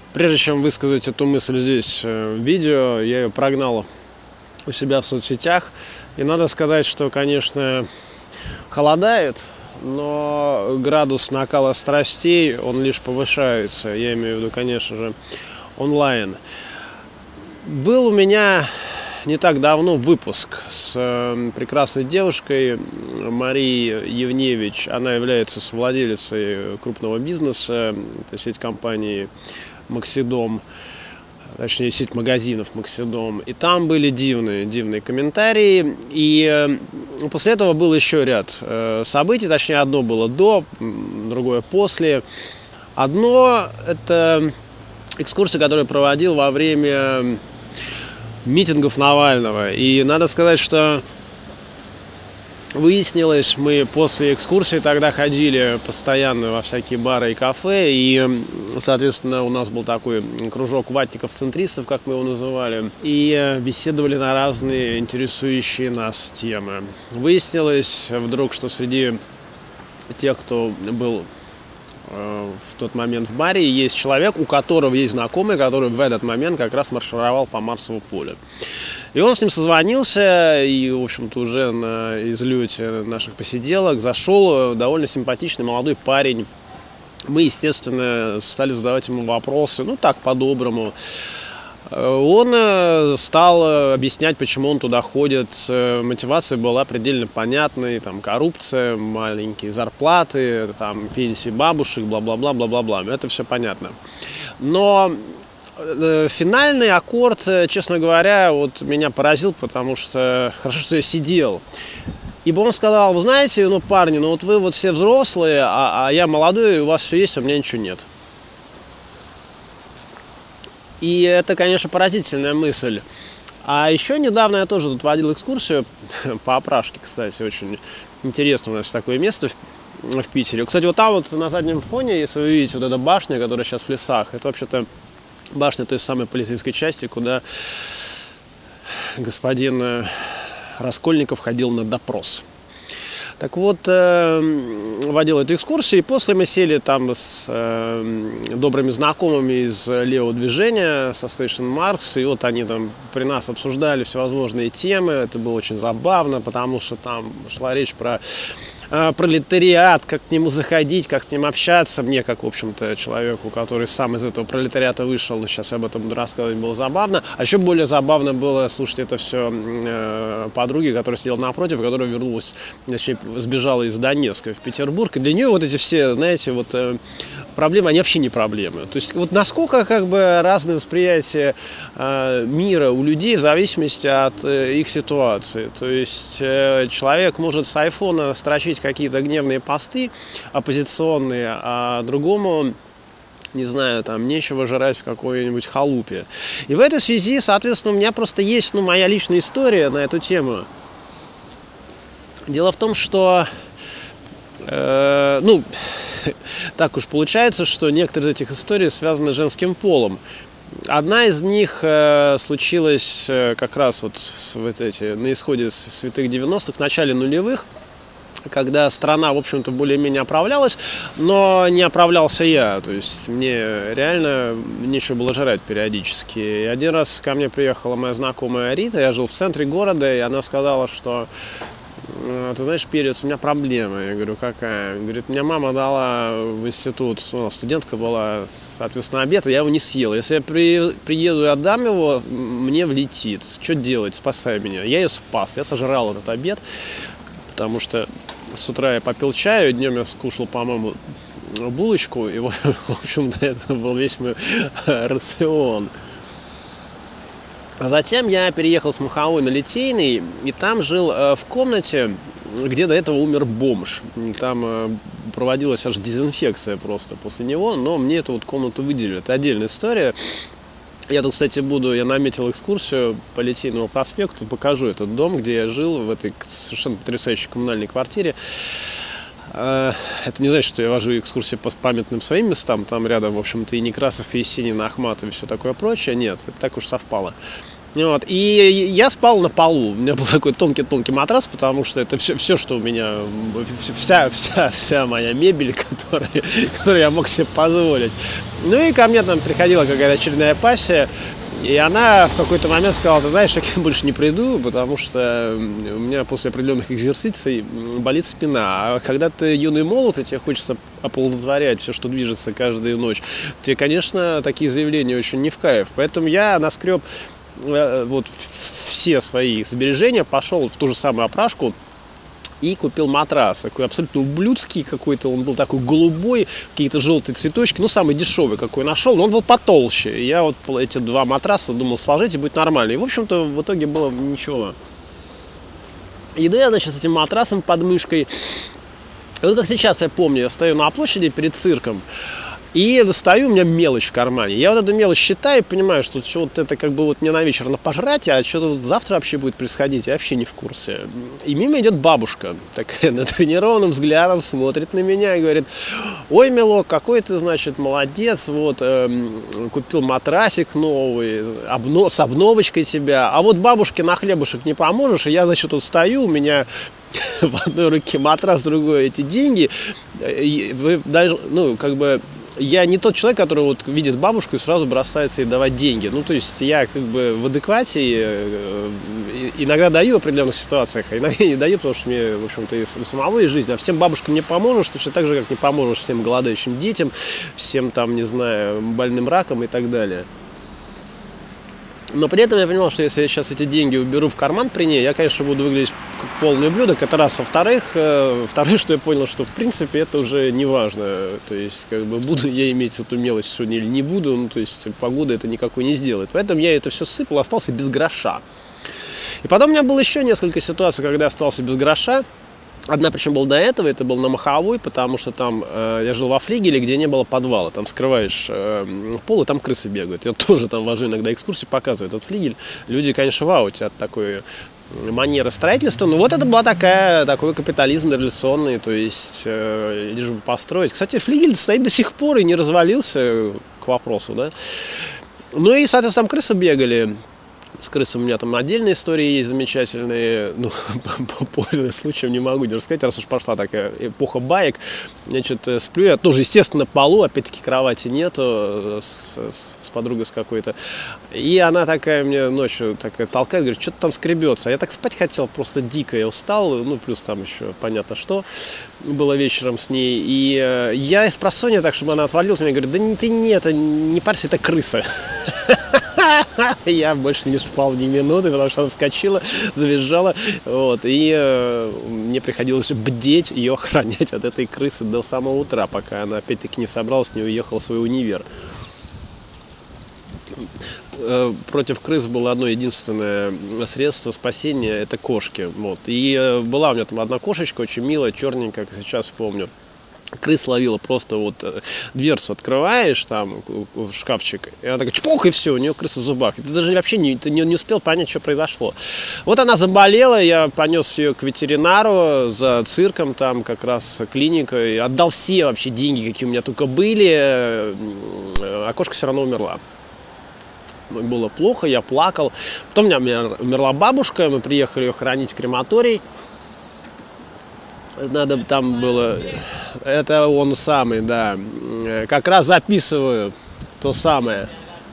Прежде чем высказать эту мысль здесь в видео, я ее прогнал у себя в соцсетях. И надо сказать, что, конечно, холодает, но градус накала страстей, он лишь повышается. Я имею в виду, конечно же, онлайн. Был у меня не так давно выпуск с прекрасной девушкой Марией Евневич. Она является совладелицей крупного бизнеса, это сеть компаний Максидом, точнее сеть магазинов Максидом. И там были дивные комментарии. И после этого был еще ряд событий, точнее одно было до, другое после. Одно – это экскурсия, которую я проводил во время митингов Навального. И надо сказать, что выяснилось, мы после экскурсии тогда ходили постоянно во всякие бары и кафе, и, соответственно, у нас был такой кружок ватников-центристов, как мы его называли, и беседовали на разные интересующие нас темы. Выяснилось вдруг, что среди тех, кто был в тот момент в баре, есть человек, у которого есть знакомый, который в этот момент как раз маршировал по Марсовому полю. И он с ним созвонился, и, в общем-то, уже на излете наших посиделок зашел довольно симпатичный молодой парень. Мы, естественно, стали задавать ему вопросы, ну так, по-доброму. Он стал объяснять, почему он туда ходит. Мотивация была предельно понятной. Там коррупция, маленькие зарплаты, там пенсии бабушек, бла-бла-бла, бла-бла-бла. Это все понятно. Но финальный аккорд, честно говоря, вот меня поразил, потому что хорошо, что я сидел. Ибо он сказал: вы знаете, ну, парни, ну вот вы вот все взрослые, а я молодой, у вас все есть, а у меня ничего нет. И это, конечно, поразительная мысль. А еще недавно я тоже тут водил экскурсию по Опрашке, кстати, очень интересно, у нас такое место в Питере. Кстати, вот там вот на заднем фоне, если вы видите вот эта башня, которая сейчас в лесах, это вообще-то башня той самой полицейской части, куда господин Раскольников ходил на допрос. Так вот, водил эту экскурсию, и после мы сели там с добрыми знакомыми из левого движения, со Station Marks, и вот они там при нас обсуждали всевозможные темы. Это было очень забавно, потому что там шла речь про пролетариат, как к нему заходить, как с ним общаться. Мне, как, в общем-то, человеку, который сам из этого пролетариата вышел, но сейчас я об этом буду рассказывать, было забавно. А еще более забавно было слушать это все подруги, которая сидела напротив, которая вернулась, точнее, сбежала из Донецка в Петербург. И для нее вот эти все, знаете, вот проблемы, они вообще не проблемы. То есть вот насколько как бы разное восприятие мира у людей в зависимости от их ситуации. То есть человек может с айфона строчить какие-то гневные посты оппозиционные, а другому, не знаю, там нечего жрать в какой-нибудь халупе. И в этой связи, соответственно, у меня просто есть, ну, моя личная история на эту тему. Дело в том, что ну, так уж получается, что некоторые из этих историй связаны с женским полом. Одна из них случилась как раз вот на исходе святых 90-х, в начале нулевых, когда страна, в общем-то, более-менее оправлялась, но не оправлялся я. То есть мне реально нечего было жрать периодически. И один раз ко мне приехала моя знакомая Рита, я жил в центре города, и она сказала, что: ты знаешь, Перец, у меня проблема. Я говорю: какая? Говорит: меня мама дала в институт, ну, студентка была, соответственно, обед, и я его не съел. Если я приеду и отдам его, мне влетит. Что делать? Спасай меня. Я ее спас, я сожрал этот обед, потому что с утра я попил чаю, днем я скушал, по-моему, булочку, и, в общем-то, это был весь мой рацион. А затем я переехал с Маховой на Литейный, и там жил в комнате, где до этого умер бомж. Там проводилась аж дезинфекция просто после него, но мне эту вот комнату выделили. Это отдельная история. Я тут, кстати, я наметил экскурсию по Литейному проспекту, покажу этот дом, где я жил, в этой совершенно потрясающей коммунальной квартире. Это не значит, что я вожу экскурсии по памятным своим местам. Там рядом, в общем-то, и Некрасов, и Есенин, и Ахматов, и все такое прочее. Нет, это так уж совпало. Вот. И я спал на полу. У меня был такой тонкий матрас, потому что это все, что у меня, вся моя мебель, которую я мог себе позволить. Ну и ко мне там приходила какая-то очередная пассия, и она в какой-то момент сказала: ты знаешь, я больше не приду, потому что у меня после определенных экзерсиций болит спина. А когда ты юный молод, и тебе хочется оплодотворять все, что движется каждую ночь, тебе, конечно, такие заявления очень не в кайф. Поэтому я наскреб вот все свои сбережения, пошел в ту же самую опрашку и купил матрас, такой абсолютно ублюдский какой-то, он был такой голубой, какие-то желтые цветочки, ну, самый дешевый какой нашел, но он был потолще. И я вот эти два матраса думал сложить, и будет нормально. И, в общем-то, в итоге было ничего. Иду я, значит, с этим матрасом под мышкой. И вот как сейчас я помню, я стою на площади перед цирком, и достаю, у меня мелочь в кармане. Я вот эту мелочь считаю и понимаю, что вот это как бы вот мне на вечер на пожрать, а что тут завтра вообще будет происходить, я вообще не в курсе. И мимо идет бабушка, такая натренированным взглядом смотрит на меня и говорит: ой, милок, какой ты, значит, молодец, вот, купил матрасик новый, с обновочкой тебя, а вот бабушке на хлебушек не поможешь, и я, значит, тут стою, у меня в одной руке матрас, в другой эти деньги, вы даже, ну, как бы... Я не тот человек, который вот видит бабушку и сразу бросается ей давать деньги. Ну, то есть я как бы в адеквате, иногда даю в определенных ситуациях, а иногда не даю, потому что мне, в общем-то, и самого есть жизнь. А всем бабушкам не поможешь, точно так же, как не поможешь всем голодающим детям, всем там, не знаю, больным раком и так далее. Но при этом я понимал, что если я сейчас эти деньги уберу в карман при ней, я, конечно, буду выглядеть как полный ублюдок. Это раз. Во-вторых, что я понял, что в принципе это уже не важно. То есть, как бы, буду я иметь эту мелочь сегодня или не буду, ну, то есть погода это никакой не сделает. Поэтому я это все сыпал, остался без гроша. И потом у меня было еще несколько ситуаций, когда я остался без гроша. Одна, причем, была до этого, это был на Маховой, потому что там я жил во флигеле, где не было подвала. Там скрываешь пол, и там крысы бегают. Я тоже там вожу иногда экскурсии, показываю этот флигель. Люди, конечно, в ауте от такой манеры строительства. Но вот это была такой капитализм революционный, то есть лишь бы построить. Кстати, флигель стоит до сих пор и не развалился, к вопросу, да. Ну и, соответственно, там крысы бегали. С крысой у меня там отдельные истории есть замечательные. Ну, пользуясь случаем, не могу не рассказать, раз уж пошла такая эпоха баек. Значит, сплю я тоже, естественно, на полу, опять-таки кровати нету, с подругой с какой-то. И она такая мне ночью такая толкает, говорит: что-то там скребется. А я так спать хотел, просто дико я устал, ну, плюс там еще понятно что было вечером с ней. И я из просонья так, чтобы она отвалилась, мне говорит: да ты не парься, это крыса. Я больше не спал ни минуты, потому что она вскочила, завизжала, вот, и мне приходилось бдеть ее охранять от этой крысы до самого утра, пока она опять-таки не собралась, не уехала в свой универ. Против крыс было одно единственное средство спасения – это кошки. Вот. И была у меня там одна кошечка, очень милая, черненькая, как сейчас помню. Крыс ловила, просто вот дверцу открываешь, там, в шкафчик, и она такая чпок, и все, у нее крыса в зубах. И ты даже вообще не успел понять, что произошло. Вот она заболела, я понес ее к ветеринару за цирком, там как раз клиника, отдал все вообще деньги, какие у меня только были, а кошка все равно умерла. Было плохо, я плакал. Потом у меня умерла бабушка, мы приехали ее хоронить в крематорий. Надо там было... Это он самый, да. Как раз записываю то самое.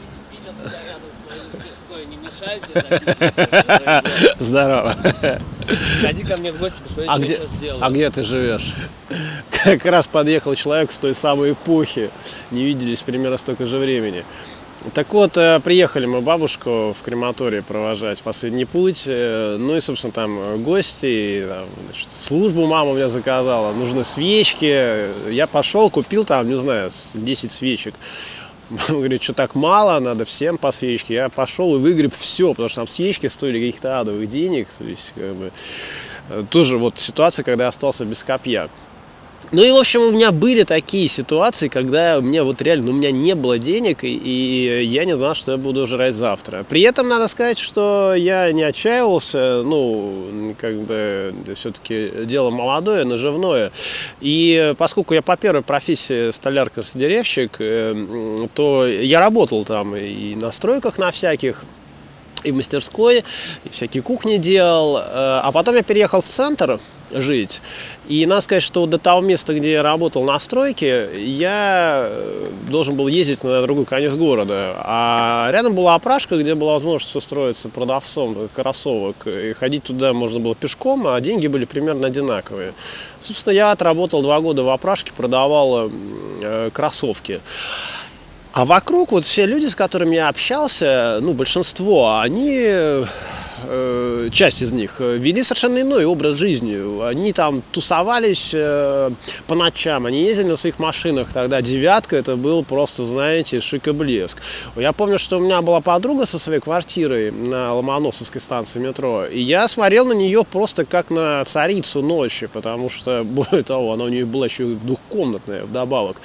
Здорово. Ходи ко мне в гости, посмотри, что я сейчас сделаю. А где ты живешь? Как раз подъехал человек с той самой эпохи. Не виделись примерно столько же времени. Так вот, приехали мы бабушку в крематорий провожать последний путь. Ну и, собственно, там гости, там, значит, службу мама у меня заказала, нужны свечки. Я пошел, купил там, не знаю, 10 свечек. Мама говорит: что так мало, надо всем по свечке. Я пошел и выгреб все, потому что там свечки стоили каких-то адовых денег. То есть, как бы, тоже вот ситуация, когда я остался без копья. Ну и, в общем, у меня были такие ситуации, когда у меня вот реально, у меня не было денег, и я не знал, что я буду жрать завтра. При этом надо сказать, что я не отчаивался, ну, как бы, все-таки дело молодое, наживное. И поскольку я по первой профессии столяр-краснодеревщик, то я работал там и на стройках на всяких. и в мастерской, и всякие кухни делал. А потом я переехал в центр жить. И надо сказать, что до того места, где я работал на стройке, я должен был ездить на другой конец города. А рядом была опрашка, где была возможность устроиться продавцом кроссовок. И ходить туда можно было пешком, а деньги были примерно одинаковые. Собственно, я отработал 2 года в опрашке, продавал кроссовки. А вокруг вот все люди, с которыми я общался, ну, большинство, они... часть из них вели совершенно иной образ жизни. Они там тусовались по ночам, они ездили на своих машинах. Тогда «девятка» это был просто, знаете, шик и блеск. Я помню, что у меня была подруга со своей квартирой на Ломоносовской станции метро, и я смотрел на нее просто как на царицу ночи, потому что, более того, она у нее была еще двухкомнатная вдобавок.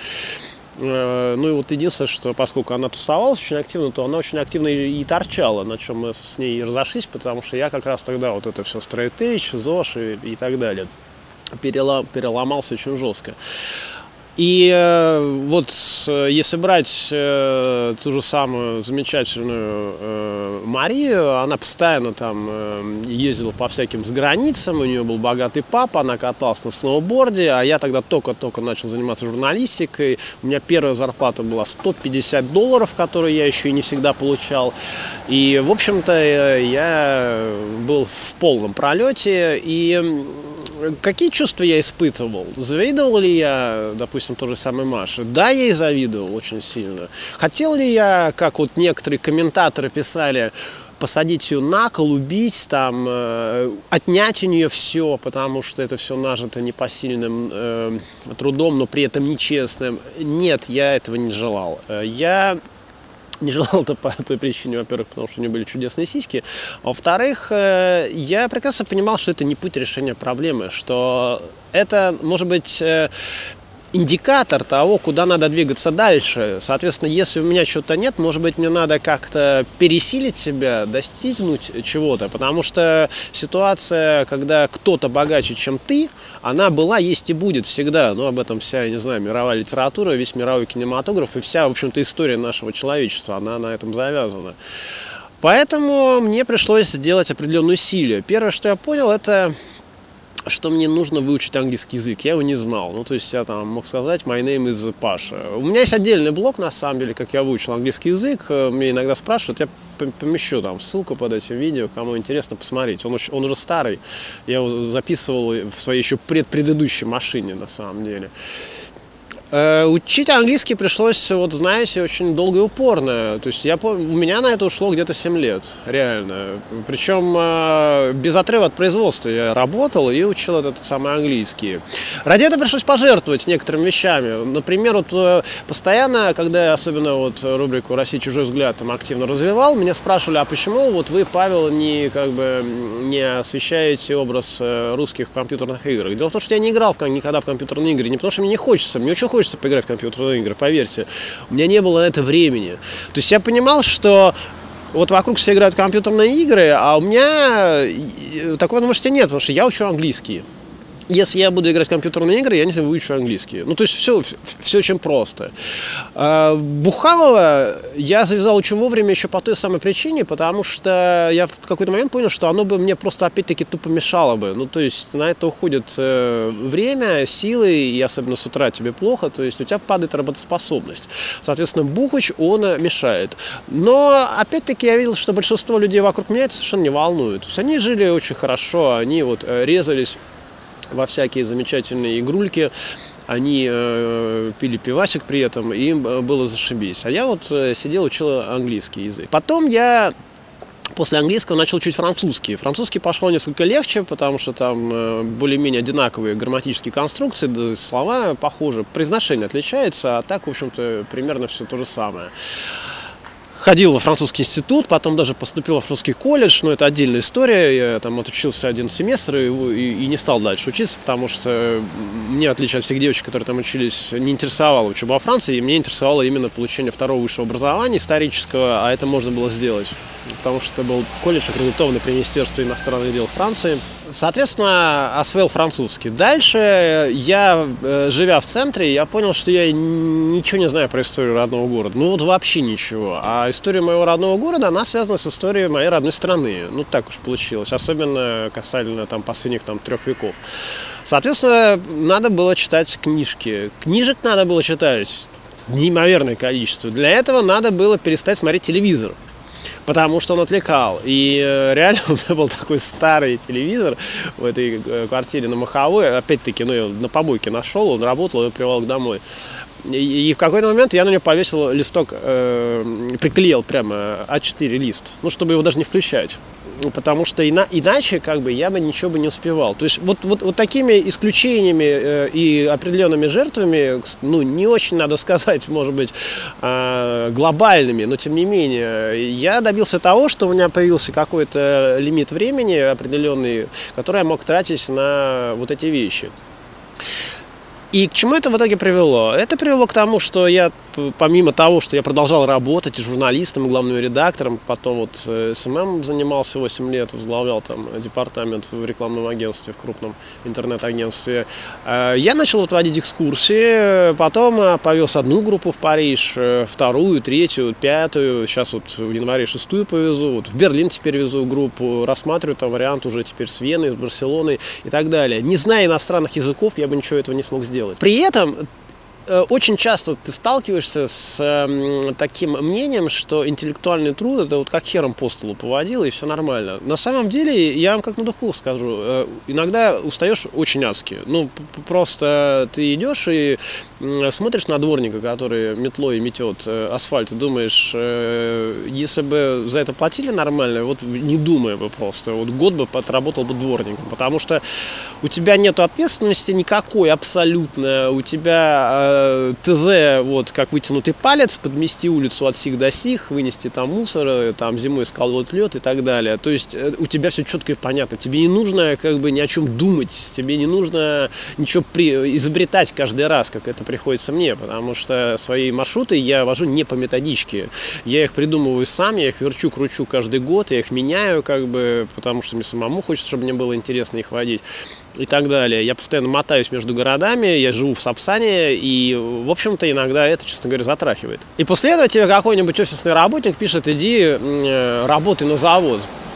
Ну и вот единственное, что поскольку она тусовалась очень активно, то она очень активно и торчала, на чем мы с ней разошлись, потому что я как раз тогда вот это все Straight Edge, ЗОЖ и так далее переломался очень жестко. И вот если брать ту же самую замечательную Марию, она постоянно там ездила по всяким границам, у нее был богатый папа, она каталась на сноуборде, а я тогда только начал заниматься журналистикой. У меня первая зарплата была $150, которую я еще и не всегда получал. И, в общем-то, я был в полном пролете. И какие чувства я испытывал? Завидовал ли я, допустим, той же самой Маше? Да, я ей завидовал очень сильно. Хотел ли я, как вот некоторые комментаторы писали, посадить ее на кол, убить, там, отнять у нее все, потому что это все нажито непосильным трудом, но при этом нечестным? Нет, я этого не желал. Я не желал это по той причине, во-первых, потому что у нее были чудесные сиськи, а во-вторых, я прекрасно понимал, что это не путь решения проблемы, что это, может быть, индикатор того, куда надо двигаться дальше. Соответственно, если у меня чего-то нет, может быть, мне надо как-то пересилить себя, достигнуть чего-то, потому что ситуация, когда кто-то богаче, чем ты, она была, есть и будет всегда. Ну, об этом вся, я не знаю, мировая литература, весь мировой кинематограф и вся, в общем-то, история нашего человечества, она на этом завязана. Поэтому мне пришлось сделать определенные усилия. Первое, что я понял, это что мне нужно выучить английский язык. Я его не знал. Ну, то есть я там мог сказать «My name is Паша». У меня есть отдельный блог, на самом деле, как я выучил английский язык. Мне иногда спрашивают, я помещу там ссылку под этим видео, кому интересно посмотреть. Он уже старый. Я его записывал в своей еще предыдущей машине, на самом деле. Учить английский пришлось, вот знаете, очень долго и упорно. То есть у меня на это ушло где-то 7 лет, реально. Причем без отрыва от производства я работал и учил этот самый английский. Ради этого пришлось пожертвовать некоторыми вещами. Например, вот постоянно, когда я особенно вот рубрику «Россия. Чужой взгляд» там активно развивал, меня спрашивали, а почему вот вы, Павел, не освещаете образ русских в компьютерных играх? Дело в том, что я не играл никогда в компьютерные игры, не потому что мне не хочется, мне очень хочется поиграть в компьютерные игры, поверьте. У меня не было на это времени. То есть я понимал, что вот вокруг все играют в компьютерные игры, а у меня такой возможности нет, потому что я учу английский. Если я буду играть в компьютерные игры, я не выучу английский. Ну, то есть все очень просто. Бухалова я завязал очень вовремя еще по той самой причине, потому что я в какой-то момент понял, что оно бы мне просто опять-таки тупо мешало бы. Ну, то есть на это уходит время, силы, и особенно с утра тебе плохо, то есть у тебя падает работоспособность. Соответственно, бухач, он мешает. Но, опять-таки, я видел, что большинство людей вокруг меня это совершенно не волнует. То есть они жили очень хорошо, они вот резались во всякие замечательные игрульки, они пили пивасик при этом, и им было зашибись. А я вот сидел, учил английский язык. Потом я после английского начал учить французский. Французский пошел несколько легче, потому что там более-менее одинаковые грамматические конструкции, да, слова похожи, произношение отличается, а так, в общем-то, примерно все то же самое. Ходил во французский институт, потом даже поступил во французский колледж, но это отдельная история. Я там отучился 1 семестр и не стал дальше учиться, потому что мне, в отличие от всех девочек, которые там учились, не интересовала учеба во Франции, и мне интересовало именно получение второго высшего образования исторического, а это можно было сделать, потому что это был колледж, аккредитованный при Министерстве иностранных дел Франции. Соответственно, освоил французский. Дальше я, живя в центре, я понял, что я ничего не знаю про историю родного города. Ну вот вообще ничего. А история моего родного города, она связана с историей моей родной страны. Ну так уж получилось. Особенно касательно там последних 3 веков. Соответственно, надо было читать книжки. Книжек надо было читать неимоверное количество. Для этого надо было перестать смотреть телевизор, потому что он отвлекал. И реально у меня был такой старый телевизор в этой квартире на Маховой. Опять-таки, я на помойке нашел, он работал, я приволок домой. И в какой-то момент я на него повесил листок, приклеил прямо А4 лист, чтобы его даже не включать. Потому что иначе я бы ничего бы не успевал. То есть вот такими исключениями и определенными жертвами, не очень, надо сказать, может быть, глобальными, но тем не менее, я добился того, что у меня появился какой-то лимит времени определенный, который я мог тратить на вот эти вещи. И к чему это в итоге привело? Это привело к тому, что я, помимо того, что я продолжал работать и журналистом, и главным редактором, потом СММ занимался 8 лет, возглавлял там департамент в рекламном агентстве, в крупном интернет-агентстве, я начал водить экскурсии, потом повез одну группу в Париж, вторую, третью, пятую, сейчас в январе 6-ю повезу, в Берлин теперь везу группу, рассматриваю там вариант уже теперь с Веной, с Барселоной и так далее. Не зная иностранных языков, я бы ничего этого не смог сделать. При этом очень часто ты сталкиваешься с таким мнением, что интеллектуальный труд — это как хером по столу поводил, и все нормально. На самом деле, я вам как на духу скажу, иногда устаешь очень адски. Просто ты идешь и смотришь на дворника, который метлой метет асфальт, и думаешь, если бы за это платили нормально, не думая бы просто, год бы отработал бы дворником, потому что у тебя нет ответственности никакой абсолютно, у тебя ТЗ, как вытянутый палец, подмести улицу от сих до сих, вынести там мусор, там зимой сколоть лед и так далее. То есть у тебя все четко и понятно. Тебе не нужно ни о чем думать, тебе не нужно ничего изобретать каждый раз, как это приходится мне, потому что свои маршруты я вожу не по методичке. Я их придумываю сам, я их верчу, кручу каждый год, я их меняю, потому что мне самому хочется, чтобы мне было интересно их водить и так далее. Я постоянно мотаюсь между городами, я живу в Сапсане, и, в общем-то, иногда это, честно говоря, затрахивает. И после этого тебе какой-нибудь офисный работник пишет: иди работай на завод.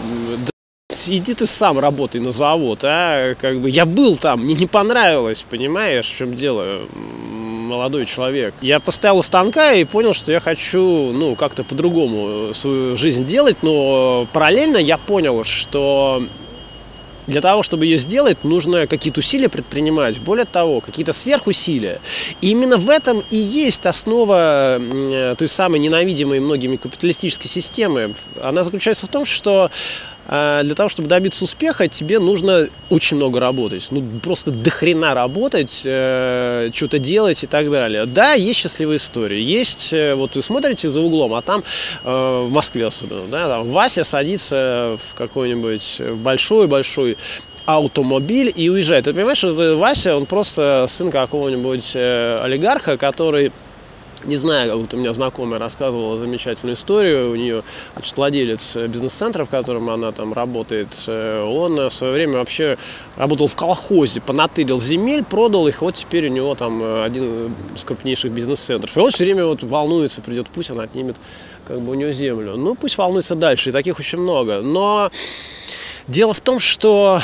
Иди ты сам работай на завод, а? Я был там, мне не понравилось, понимаешь, в чем дело, молодой человек. Я поставил у станка и понял, что я хочу, как-то по-другому свою жизнь делать, но параллельно я понял, что для того, чтобы ее сделать, нужно какие-то усилия предпринимать, более того, какие-то сверхусилия. И именно в этом и есть основа той самой ненавидимой многими капиталистической системы. Она заключается в том, что для того, чтобы добиться успеха, тебе нужно очень много работать. Просто дохрена работать, что-то делать и так далее. Да, есть счастливые истории. Есть, вы смотрите за углом, а там, в Москве особенно, да, там Вася садится в какой-нибудь большой-большой автомобиль и уезжает. Ты понимаешь, что Вася, он просто сын какого-нибудь олигарха, который... Не знаю, у меня знакомая рассказывала замечательную историю. У нее владелец бизнес-центра, в котором она там работает, он в свое время вообще работал в колхозе, понатырил земель, продал их, теперь у него там один из крупнейших бизнес-центров. И он все время волнуется, придет Путин, отнимет у него землю. Пусть волнуется дальше, и таких очень много. Но дело в том, что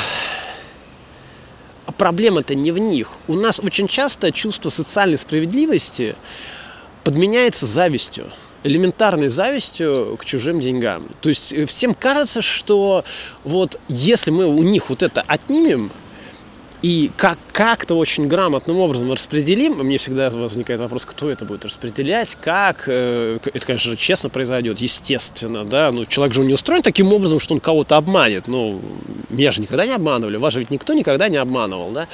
проблема-то не в них. У нас очень часто чувство социальной справедливости подменяется завистью, элементарной завистью к чужим деньгам. То есть всем кажется, что если мы у них это отнимем и как-то очень грамотным образом распределим, мне всегда возникает вопрос, кто это будет распределять, как, это, конечно же, честно произойдет, естественно, да, человек же не устроен таким образом, что он кого-то обманет, меня же никогда не обманывали, вас же ведь никто никогда не обманывал, да.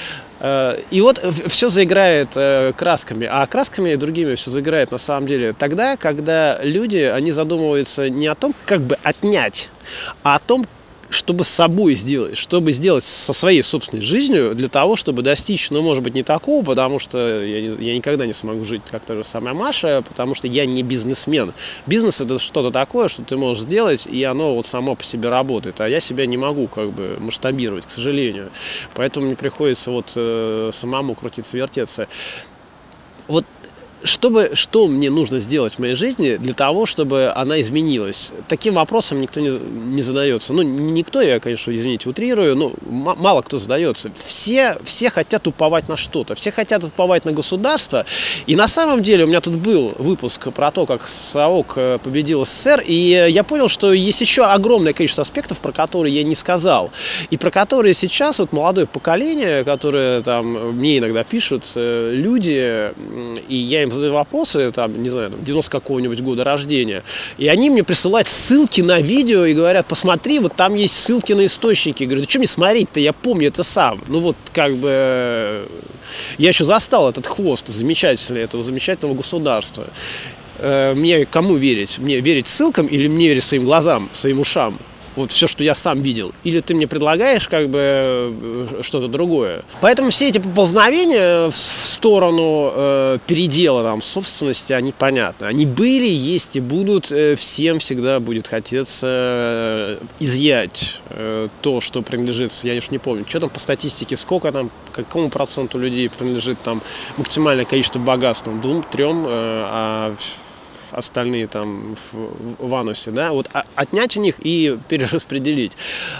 И все заиграет красками, а красками другими все заиграет на самом деле тогда, когда люди, они задумываются не о том, как бы отнять, а о том, чтобы с собой сделать, чтобы сделать со своей собственной жизнью для того, чтобы достичь, ну, может быть, не такого, потому что я никогда не смогу жить, как та же самая Маша, потому что я не бизнесмен. Бизнес — это что-то такое, что ты можешь сделать, и оно вот само по себе работает, а я себя не могу как бы масштабировать, к сожалению. Поэтому мне приходится вот самому крутиться-вертеться. Вот что мне нужно сделать в моей жизни для того, чтобы она изменилась? Таким вопросом никто не задается. Ну, никто, я, конечно, извините, утрирую, но мало кто задается. Все хотят уповать на что-то, все хотят уповать на государство. И на самом деле у меня тут был выпуск про то, как САОК победил СССР, и я понял, что есть еще огромное количество аспектов, про которые я не сказал, и про которые сейчас вот молодое поколение, которое там мне иногда пишут люди, и я им задаю вопросы, там, не знаю, 90 какого-нибудь года рождения, и они мне присылают ссылки на видео и говорят: посмотри, вот там есть ссылки на источники. Я говорю: да что мне смотреть-то, я помню это сам. Ну вот как бы я еще застал этот хвост замечательный, этого замечательного государства. Мне кому верить? Мне верить ссылкам или мне верить своим глазам, своим ушам? Вот все, что я сам видел. Или ты мне предлагаешь как бы что-то другое. Поэтому все эти поползновения в сторону передела там собственности, они понятны. Они были, есть и будут. Всем всегда будет хотеться изъять то, что принадлежит, я уж не помню, что там по статистике, сколько там, какому проценту людей принадлежит там максимальное количество богатств, там 2-3, а остальные там в анусе, да, вот отнять у них и перераспределить.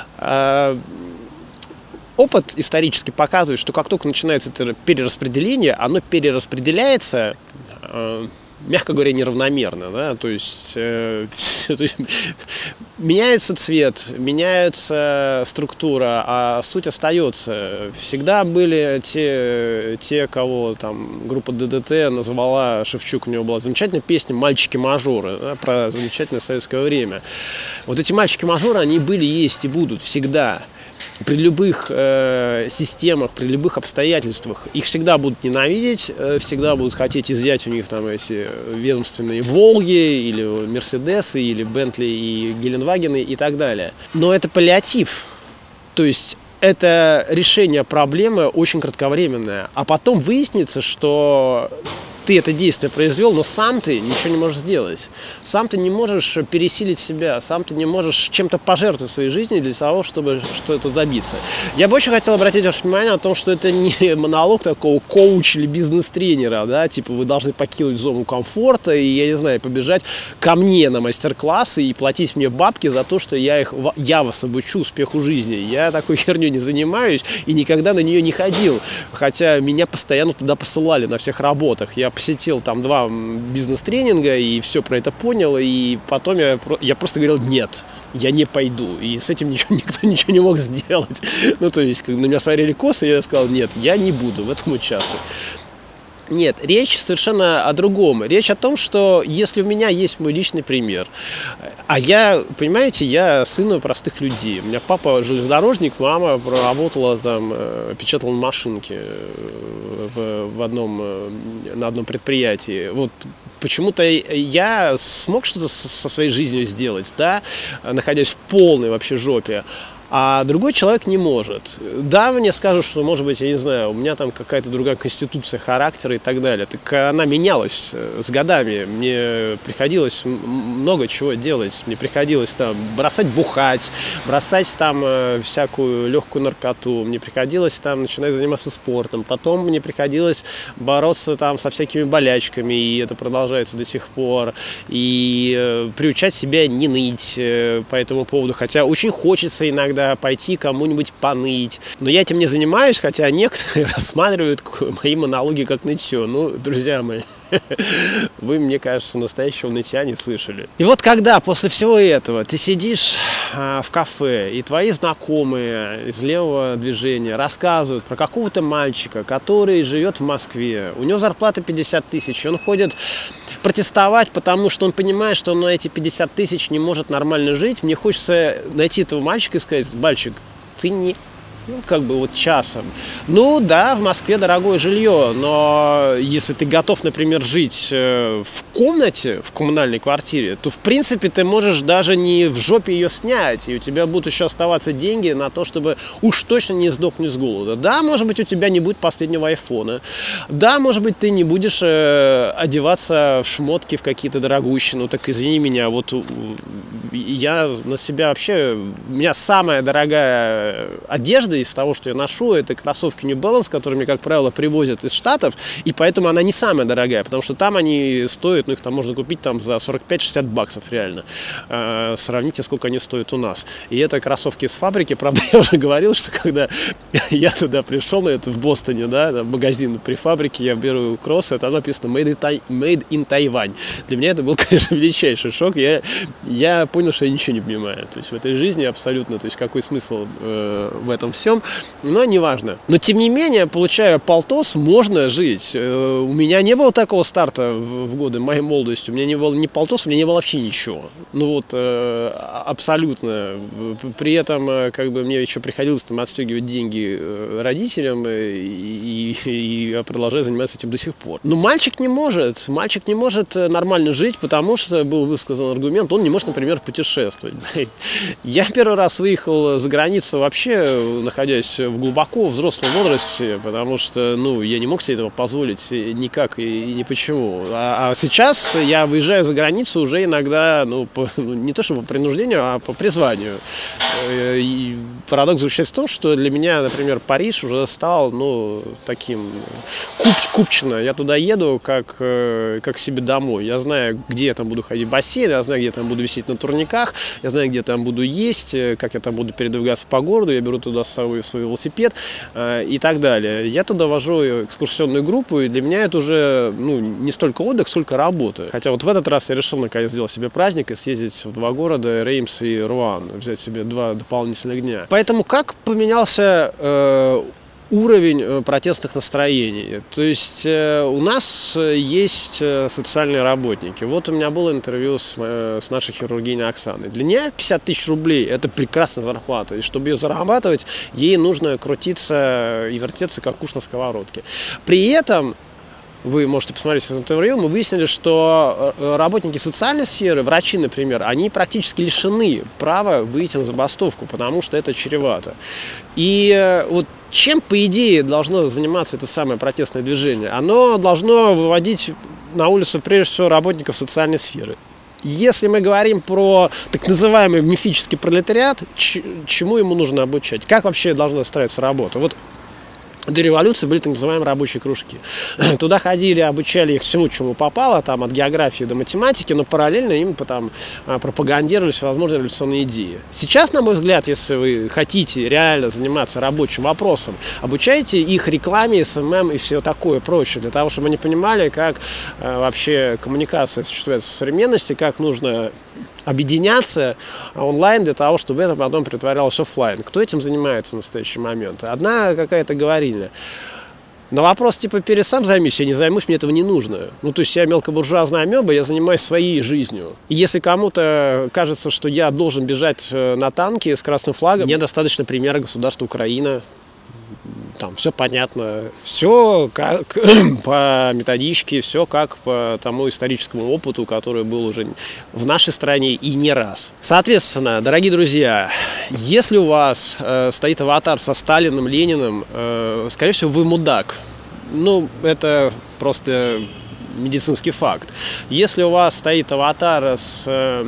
Опыт исторически показывает, что как только начинается это перераспределение, оно перераспределяется, мягко говоря, неравномерно, да, то есть меняется цвет, меняется структура, а суть остается. Всегда были те, кого там группа ДДТ назвала, Шевчук, у него была замечательная песня «Мальчики-мажоры», да, про замечательное советское время. Вот эти мальчики-мажоры, они были, есть и будут всегда. При любых системах, при любых обстоятельствах их всегда будут ненавидеть, всегда будут хотеть изъять у них там эти ведомственные Волги или Мерседесы, или Бентли и Геленвагены и так далее. Но это паллиатив, то есть это решение проблемы очень кратковременное, а потом выяснится, что ты это действие произвел, но сам ты ничего не можешь сделать. Сам ты не можешь пересилить себя, сам ты не можешь чем-то пожертвовать своей жизнью для того, чтобы что-то добиться. Я бы очень хотел обратить ваше внимание на том, что это не монолог такого коуча или бизнес-тренера, да, типа вы должны покинуть зону комфорта и, я не знаю, побежать ко мне на мастер-классы и платить мне бабки за то, что я вас обучу успеху жизни. Я такой херней не занимаюсь и никогда на нее не ходил, хотя меня постоянно туда посылали на всех работах. Я посетил там 2 бизнес-тренинга и все про это понял, и потом я просто говорил: нет, я не пойду, и с этим никто ничего не мог сделать. Ну, то есть, когда на меня смотрели косо, я сказал: нет, я не буду в этом участвовать. Нет, речь совершенно о другом. Речь о том, что если у меня есть мой личный пример, а я, понимаете, я сын простых людей. У меня папа железнодорожник, мама проработала там, печатала на машинке на одном предприятии. Вот почему-то я смог что-то со своей жизнью сделать, да, находясь в полной вообще жопе. А другой человек не может. Да, мне скажут, что, может быть, я не знаю, у меня там какая-то другая конституция характера и так далее. Так она менялась с годами. Мне приходилось много чего делать. Мне приходилось там бросать бухать, бросать там всякую легкую наркоту. Мне приходилось там начинать заниматься спортом. Потом мне приходилось бороться там со всякими болячками, и это продолжается до сих пор. И приучать себя не ныть по этому поводу. Хотя очень хочется иногда пойти кому-нибудь поныть. Но я этим не занимаюсь, хотя некоторые рассматривают мои монологи как нытье. Ну, друзья мои, вы, мне кажется, настоящего нытья не слышали. И вот когда после всего этого ты сидишь в кафе, и твои знакомые из левого движения рассказывают про какого-то мальчика, который живет в Москве, у него зарплата 50 тысяч, он ходит протестовать, потому что он понимает, что он на эти 50 тысяч не может нормально жить. Мне хочется найти этого мальчика и сказать: мальчик, ты не ну, как бы вот часом. Ну да, в Москве дорогое жилье, но если ты готов, например, жить в комнате, в коммунальной квартире, то в принципе ты можешь даже не в жопе ее снять, и у тебя будут еще оставаться деньги на то, чтобы уж точно не сдохнуть с голода. Да, может быть, у тебя не будет последнего айфона, да, может быть, ты не будешь одеваться в шмотки в какие-то дорогущие, ну так извини меня, вот я на себя вообще, у меня самая дорогая одежда из того, что я ношу, это кроссовки New Balance, которые мне, как правило, привозят из Штатов, и поэтому она не самая дорогая, потому что там они стоят, ну их там можно купить там за 45-60 баксов реально. Сравните, сколько они стоят у нас. И это кроссовки из фабрики, правда, я уже говорил, что когда я туда пришел, это в Бостоне, да, магазин при фабрике, я беру кроссы, там написано Made in Taiwan. Для меня это был, конечно, величайший шок. Я понял, что я ничего не понимаю. То есть в этой жизни абсолютно, то есть какой смысл в этом всем, но неважно. Но тем не менее, получая полтос, можно жить. У меня не было такого старта в годы моей молодости. У меня не было ни полтос, у меня не было вообще ничего. Ну вот абсолютно. При этом как бы мне еще приходилось там отстегивать деньги родителям, и я продолжаю заниматься этим до сих пор. Но мальчик не может нормально жить, потому что был высказан аргумент, он не может, например, путешествовать. Я первый раз выехал за границу вообще, находясь в глубоко взрослом возрасте, потому что, ну, я не мог себе этого позволить никак и ни почему. А сейчас я выезжаю за границу уже иногда, ну, не то чтобы по принуждению, а по призванию. И парадокс заключается в том, что для меня, например, Париж уже стал, ну, таким купчино. Я туда еду как к себе домой. Я знаю, где я там буду ходить в бассейн, я знаю, где я там буду висеть на турниках, я знаю, где я там буду есть, как я там буду передвигаться по городу, я беру туда с собой свой велосипед и так далее. Я туда вожу экскурсионную группу, и для меня это уже, ну, не столько отдых, сколько работа. Хотя вот в этот раз я решил наконец сделать себе праздник и съездить в два города, Реймс и Руан, взять себе 2 дополнительных дня. Поэтому как поменялся уровень протестных настроений? То есть у нас есть социальные работники. Вот у меня было интервью с нашей хирургиней Оксаной. Для нее 50 тысяч рублей – это прекрасная зарплата. И чтобы ее зарабатывать, ей нужно крутиться и вертеться, как уж на сковородке. При этом вы можете посмотреть это интервью, мы выяснили, что работники социальной сферы, врачи, например, они практически лишены права выйти на забастовку, потому что это чревато. И вот чем, по идее, должно заниматься это самое протестное движение? Оно должно выводить на улицу, прежде всего, работников социальной сферы. Если мы говорим про так называемый мифический пролетариат, чему ему нужно обучать? Как вообще должна строиться работа? Вот до революции были так называемые рабочие кружки. Туда ходили, обучали их всему, чему попало, там, от географии до математики, но параллельно им там пропагандировали всевозможные революционные идеи. Сейчас, на мой взгляд, если вы хотите реально заниматься рабочим вопросом, обучайте их рекламе, СММ и все такое прочее, для того, чтобы они понимали, как вообще коммуникация существует в современности, как нужно объединяться онлайн для того, чтобы это потом притворялось офлайн. Кто этим занимается в настоящий момент? Одна какая-то говорильня. На вопрос типа «перед сам займись», я не займусь, мне этого не нужно. Ну, то есть я мелкобуржуазная амеба, я занимаюсь своей жизнью. И если кому-то кажется, что я должен бежать на танке с красным флагом, мне достаточно примера государства Украина. Там все понятно, все как по методичке, все как по тому историческому опыту, который был уже в нашей стране и не раз. Соответственно, дорогие друзья, если у вас стоит аватар со Сталиным, Лениным, скорее всего, вы мудак. Ну, это просто медицинский факт. Если у вас стоит аватар с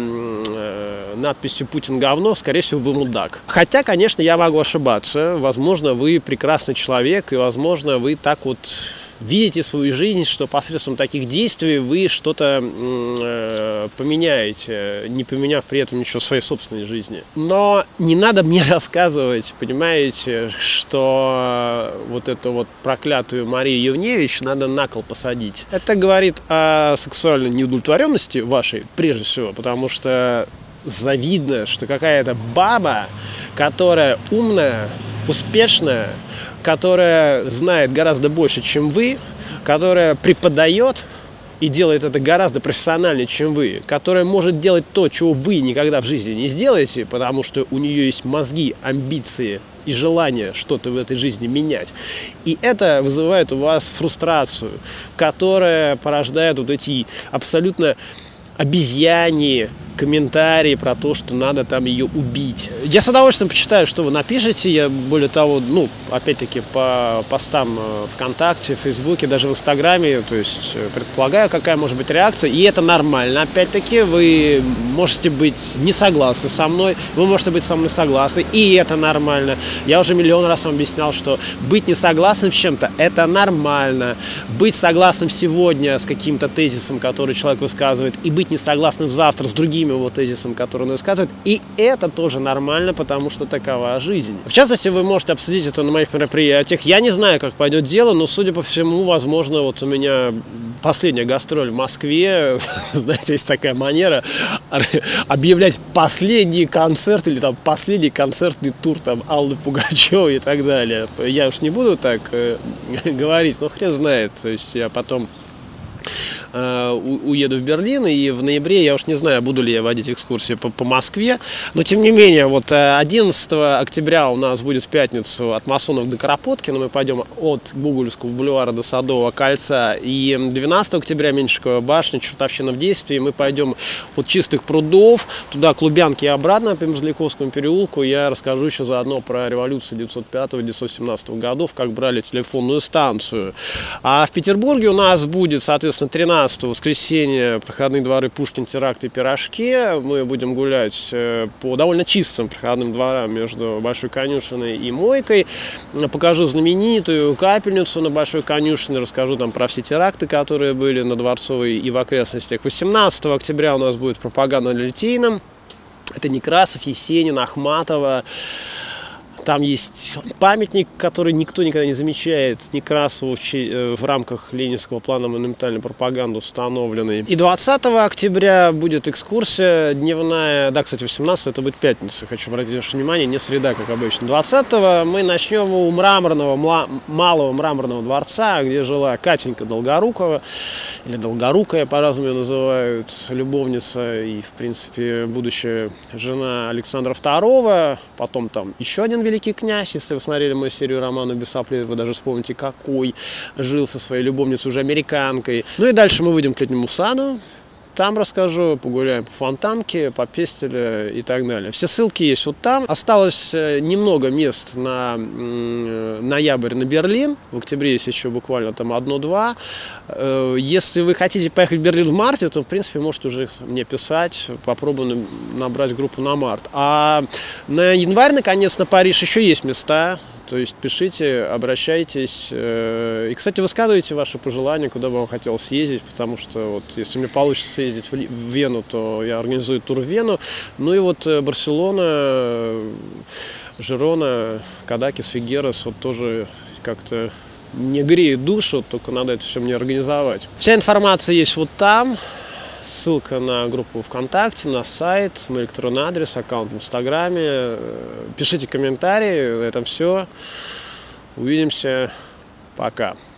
надписью «Путин говно», скорее всего, вы мудак. Хотя, конечно, я могу ошибаться. Возможно, вы прекрасный человек, и, возможно, вы так вот видите свою жизнь, что посредством таких действий вы что-то поменяете, не поменяв при этом ничего в своей собственной жизни. Но не надо мне рассказывать, понимаете, что вот эту вот проклятую Марию Евневич надо на кол посадить. Это говорит о сексуальной неудовлетворенности вашей, прежде всего, потому что завидно, что какая-то баба, которая умная, успешная, которая знает гораздо больше, чем вы, которая преподает и делает это гораздо профессиональнее, чем вы, которая может делать то, чего вы никогда в жизни не сделаете, потому что у нее есть мозги, амбиции и желание что-то в этой жизни менять. И это вызывает у вас фрустрацию, которая порождает вот эти абсолютно обезьяньи комментарии про то, что надо там ее убить. Я с удовольствием почитаю, что вы напишете. Я, более того, ну, опять-таки, по постам ВКонтакте, в Фейсбуке, даже в Инстаграме, то есть предполагаю, какая может быть реакция. И это нормально. Опять-таки, вы можете быть не согласны со мной, вы можете быть со мной согласны, и это нормально. Я уже миллион раз вам объяснял, что быть не согласным с чем-то – это нормально. Быть согласным сегодня с каким-то тезисом, который человек высказывает, и быть не согласным завтра с другими его тезисом, который он высказывает, и это тоже нормально, потому что такова жизнь. В частности, вы можете обсудить это на моих мероприятиях. Я не знаю, как пойдет дело, но, судя по всему, возможно, вот у меня последняя гастроль в Москве, знаете, есть такая манера объявлять последний концерт или там последний концертный тур там Аллы Пугачевой и так далее. Я уж не буду так говорить, но хрен знает, то есть я потом уеду в Берлин, и в ноябре я уж не знаю, буду ли я водить экскурсии по Москве, но тем не менее, вот 11 октября у нас будет в пятницу от Масонов до Кропоткина, мы пойдем от Гоголевского бульвара до Садового кольца, и 12 октября Меньшикова башня, чертовщина в действии, мы пойдем от Чистых прудов туда, к Лубянке и обратно по Мерзляковскому переулку. Я расскажу еще заодно про революцию 1905-1917 годов, как брали телефонную станцию. А в Петербурге у нас будет, соответственно, 13 воскресенье, проходные дворы Пушкин, Теракт и Пирожки. Мы будем гулять по довольно чистым проходным дворам между Большой конюшиной и Мойкой. Покажу знаменитую капельницу на Большой конюшине, расскажу там про все теракты, которые были на Дворцовой и в окрестностях. 18 октября у нас будет пропаганда на Литейном. Это Некрасов, Есенин, Ахматова. Там есть памятник, который никто никогда не замечает, Некрасову в рамках Ленинского плана монументальной пропаганды установленный. И 20 октября будет экскурсия дневная, да, кстати, 18 это будет пятница, хочу обратить ваше внимание, не среда, как обычно. 20 мы начнем у малого мраморного дворца, где жила Катенька Долгорукова, или Долгорукая, по-разному ее называют, любовница и, в принципе, будущая жена Александра II, потом там еще один великий князь, если вы смотрели мою серию романа Бесоплет, вы даже вспомните, какой жил со своей любовницей, уже американкой. Ну и дальше мы выйдем к Летнему саду, там расскажу, погуляем по Фонтанке, по Пестеле и так далее. Все ссылки есть вот там. Осталось немного мест на ноябрь на Берлин. В октябре есть еще буквально там 1-2. Если вы хотите поехать в Берлин в марте, то, в принципе, можете уже мне писать. Попробуем набрать группу на март. А на январь, наконец, на Париж еще есть места. То есть пишите, обращайтесь. И, кстати, высказывайте ваши пожелания, куда бы вам хотелось съездить, потому что вот, если мне получится съездить в Вену, то я организую тур в Вену. Ну и вот Барселона, Жирона, Кадакис, Фигерас, вот тоже как-то не греет душу, только надо это все мне организовать. Вся информация есть вот там. Ссылка на группу ВКонтакте, на сайт, мой электронный адрес, аккаунт в Инстаграме. Пишите комментарии, на этом все. Увидимся. Пока.